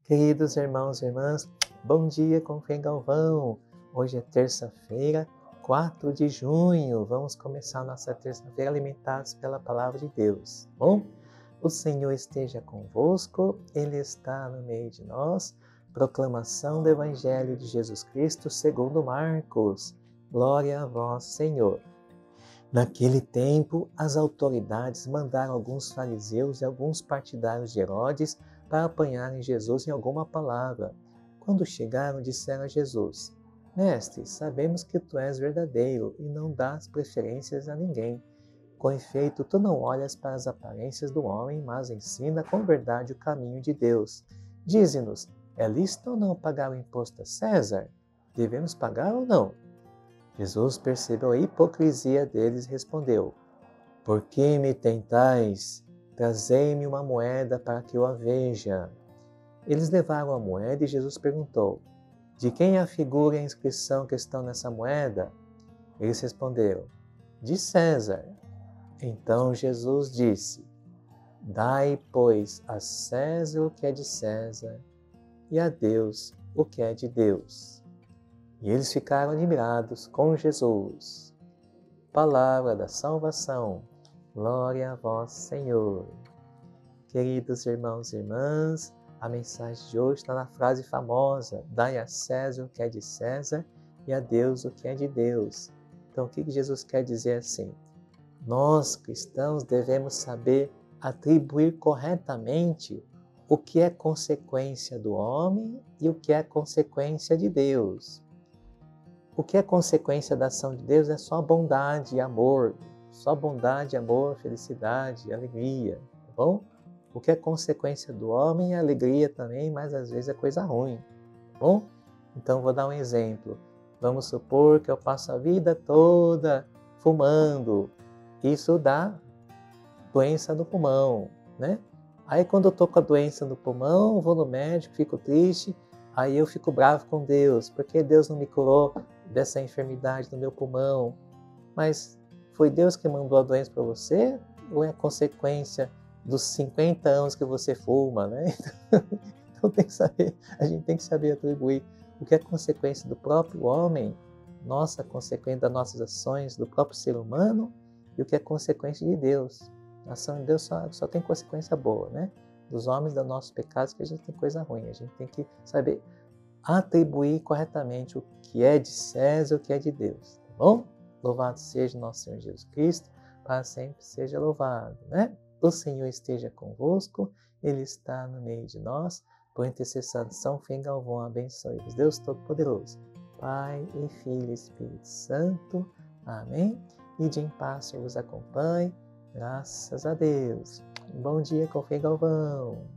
Queridos irmãos e irmãs, bom dia com fé em Galvão. Hoje é terça-feira, 4 de junho. Vamos começar nossa terça-feira alimentados pela Palavra de Deus. Bom, o Senhor esteja convosco, Ele está no meio de nós. Proclamação do Evangelho de Jesus Cristo segundo Marcos. Glória a vós, Senhor. Naquele tempo, as autoridades mandaram alguns fariseus e alguns partidários de Herodes para apanharem Jesus em alguma palavra. Quando chegaram, disseram a Jesus: Mestre, sabemos que tu és verdadeiro e não dás preferências a ninguém. Com efeito, tu não olhas para as aparências do homem, mas ensina com verdade o caminho de Deus. Dize-nos, é lícito ou não pagar o imposto a César? Devemos pagar ou não? Jesus percebeu a hipocrisia deles e respondeu: Por que me tentais? Trazei-me uma moeda para que eu a veja. Eles levaram a moeda e Jesus perguntou: De quem é a figura e a inscrição que estão nessa moeda? Eles responderam: De César. Então Jesus disse: Dai, pois, a César o que é de César e a Deus o que é de Deus. E eles ficaram admirados com Jesus. Palavra da salvação. Glória a vós, Senhor. Queridos irmãos e irmãs, a mensagem de hoje está na frase famosa: Dai a César o que é de César e a Deus o que é de Deus. Então, o que Jesus quer dizer assim? Nós, cristãos, devemos saber atribuir corretamente o que é consequência do homem e o que é consequência de Deus. O que é consequência da ação de Deus é só bondade e amor. Só bondade, amor, felicidade, alegria, tá bom? O que é consequência do homem é alegria também, mas às vezes é coisa ruim, tá bom? Então vou dar um exemplo. Vamos supor que eu passo a vida toda fumando. Isso dá doença no pulmão, né? Aí quando eu tô com a doença no pulmão, vou no médico, fico triste, aí eu fico bravo com Deus, porque Deus não me curou dessa enfermidade no meu pulmão. Mas foi Deus que mandou a doença para você ou é consequência dos 50 anos que você fuma, né? Então a gente tem que saber atribuir o que é consequência do próprio homem, nossa consequência das nossas ações, do próprio ser humano, e o que é consequência de Deus. A ação de Deus só tem consequência boa, né? Dos homens, dos nossos pecados, que a gente tem coisa ruim. A gente tem que saber atribuir corretamente o que é de César e o que é de Deus, tá bom? Louvado seja nosso Senhor Jesus Cristo, para sempre seja louvado, né? O Senhor esteja convosco, Ele está no meio de nós, por intercessão de São Fim Galvão, abençoe-vos, Deus Todo-Poderoso, Pai e Filho e Espírito Santo, amém? E de em paz vos acompanhe, graças a Deus. Bom dia com Fim Galvão.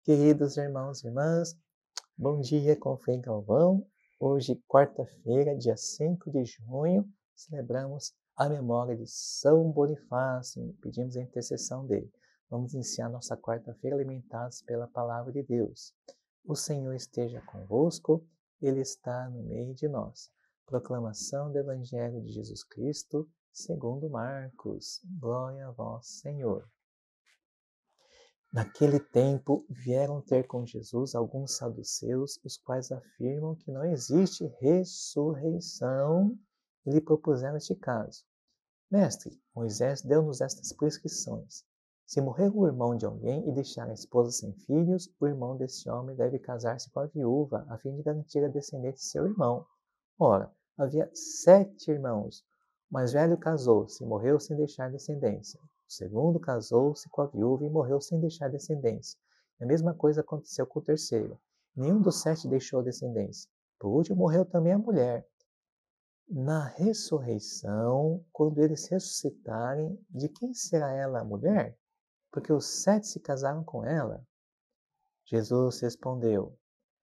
Queridos irmãos e irmãs, bom dia com fé e Galvão. Hoje, quarta-feira, dia 5 de junho, celebramos a memória de São Bonifácio e pedimos a intercessão dele. Vamos iniciar nossa quarta-feira alimentados pela Palavra de Deus. O Senhor esteja convosco, Ele está no meio de nós. Proclamação do Evangelho de Jesus Cristo, segundo Marcos. Glória a vós, Senhor. Naquele tempo, vieram ter com Jesus alguns saduceus, os quais afirmam que não existe ressurreição, e lhe propuseram este caso. Mestre, Moisés deu-nos estas prescrições. Se morrer o irmão de alguém e deixar a esposa sem filhos, o irmão desse homem deve casar-se com a viúva, a fim de garantir a descendência de seu irmão. Ora, havia 7 irmãos. O mais velho casou-se e morreu sem deixar descendência. O segundo casou-se com a viúva e morreu sem deixar descendência. A mesma coisa aconteceu com o terceiro. Nenhum dos 7 deixou descendência. Por último, morreu também a mulher. Na ressurreição, quando eles ressuscitarem, de quem será ela a mulher? Porque os 7 se casaram com ela. Jesus respondeu: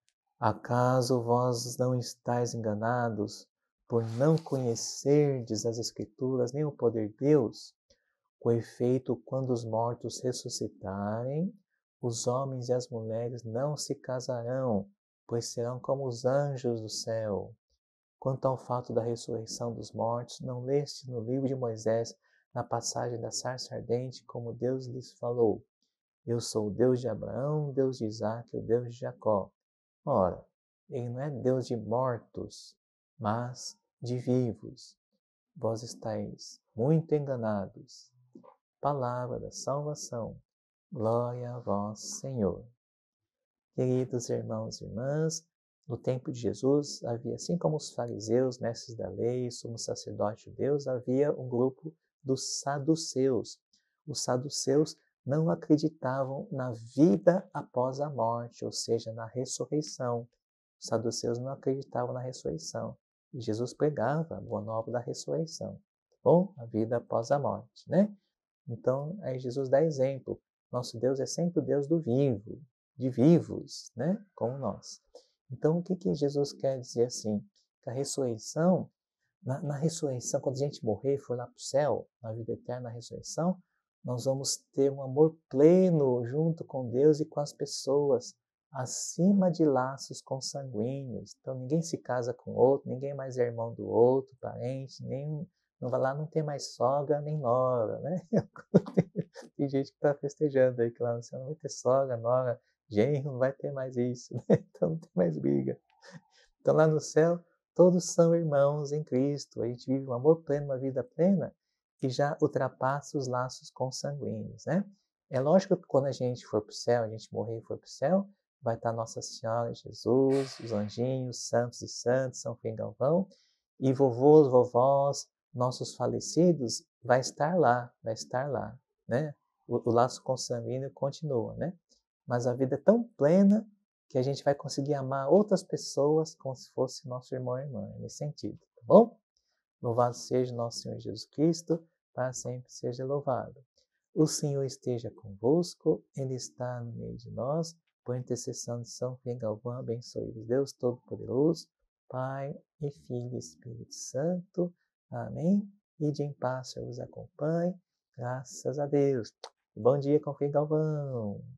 Acaso vós não estáis enganados por não conhecerdes as Escrituras nem o poder de Deus? Com efeito, quando os mortos ressuscitarem, os homens e as mulheres não se casarão, pois serão como os anjos do céu. Quanto ao fato da ressurreição dos mortos, não leste no livro de Moisés, na passagem da sarça ardente, como Deus lhes falou: Eu sou o Deus de Abraão, Deus de Isaque, o Deus de Jacó. Ora, ele não é Deus de mortos, mas de vivos. Vós estáis muito enganados. Palavra da salvação. Glória a vós, Senhor. Queridos irmãos e irmãs, no tempo de Jesus havia, assim como os fariseus, mestres da lei, sumos sacerdotes judeus, havia um grupo dos saduceus. Os saduceus não acreditavam na vida após a morte, ou seja, na ressurreição. Os saduceus não acreditavam na ressurreição. E Jesus pregava a boa nova da ressurreição. Bom, a vida após a morte, né? Então, aí Jesus dá exemplo. Nosso Deus é sempre o Deus do vivo, de vivos, né? Como nós. Então, o que Jesus quer dizer assim? Que a ressurreição, na ressurreição, quando a gente morrer e for lá para o céu, na vida eterna, na ressurreição, nós vamos ter um amor pleno junto com Deus e com as pessoas, acima de laços consanguíneos. Então, ninguém se casa com o outro, ninguém mais é irmão do outro, parente, nem não vai lá, não tem mais sogra nem nora, né? Tem gente que está festejando aí que lá no céu não vai ter sogra, nora, genro, não vai ter mais isso, né? Então não tem mais briga. Então lá no céu, todos são irmãos em Cristo. A gente vive um amor pleno, uma vida plena, que já ultrapassa os laços consanguíneos, né? É lógico que quando a gente for para o céu, a gente morrer e for para o céu, vai estar Nossa Senhora, Jesus, os anjinhos, santos e santos, São João Galvão, e vovôs, vovós, nossos falecidos, vai estar lá, né? O laço consanguíneo continua, né? Mas a vida é tão plena que a gente vai conseguir amar outras pessoas como se fosse nosso irmão e irmã, nesse sentido, tá bom? Louvado seja nosso Senhor Jesus Cristo, para sempre seja louvado. O Senhor esteja convosco, Ele está no meio de nós, por intercessão de São João Galvão, abençoe-vos Deus Todo-Poderoso, Pai e Filho e Espírito Santo. Amém. Ide em paz, eu vos acompanhe. Graças a Deus. Bom dia com Frei Galvão.